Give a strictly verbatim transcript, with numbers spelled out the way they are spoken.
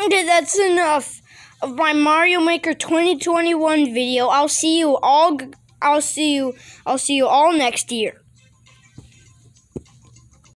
Okay, that's enough of my Mario Maker twenty twenty-one video. I'll see you all. I'll see you. I'll see you all next year.